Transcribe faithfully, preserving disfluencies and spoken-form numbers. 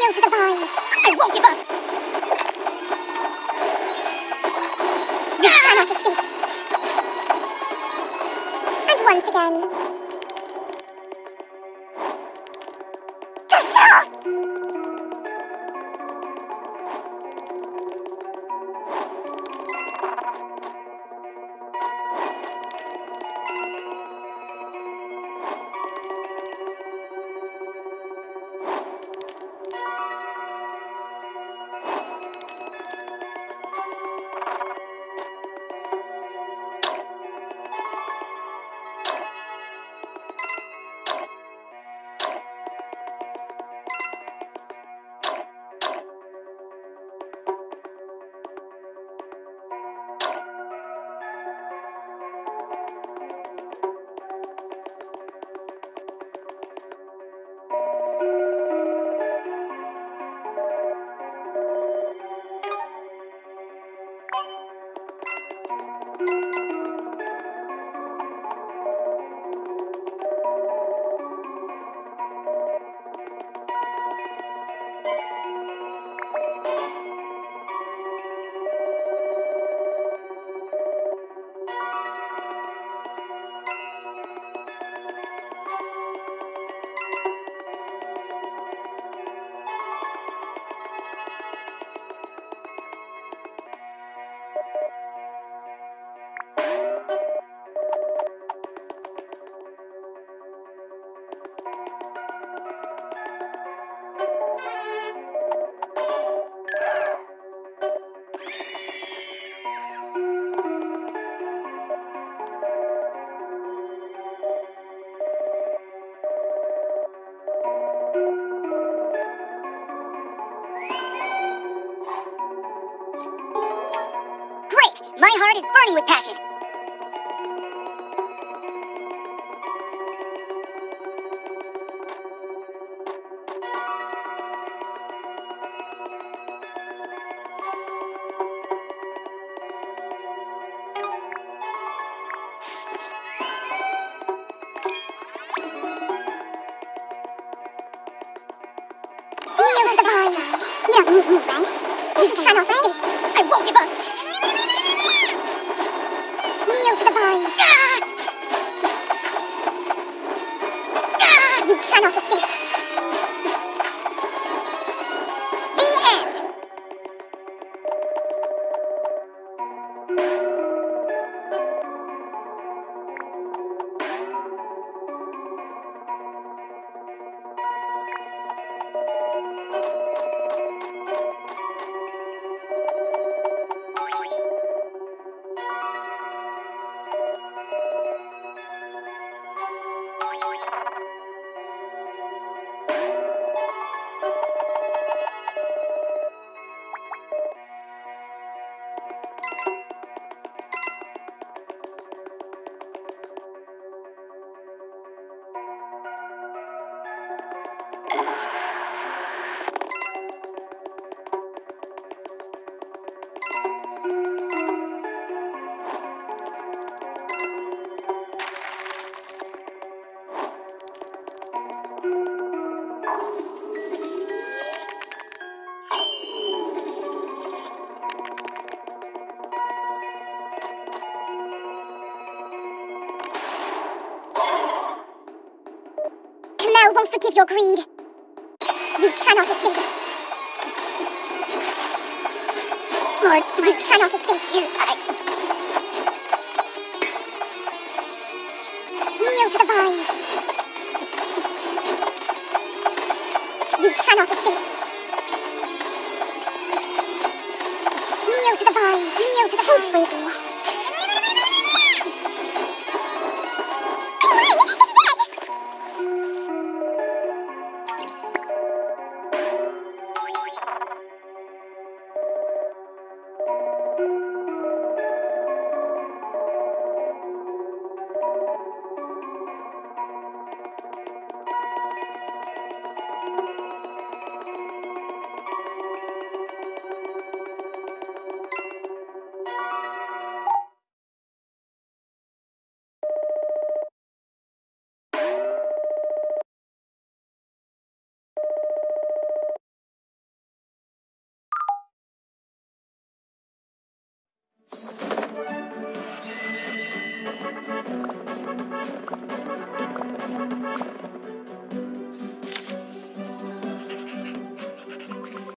Kneel to the vines. I won't give up. You cannot escape. And once again. My heart is burning with passion. Kneel to the vines. You don't need me, right? You cannot escape. I won't give up. Kneel to the vines. Ah! Ah! You cannot escape. The end. Kamel won't forgive your greed. You cannot escape. Lord, you cannot escape. You, I... Kneel to the vines. You cannot escape. Kneel to the vines. Kneel to the vines. Sleepy.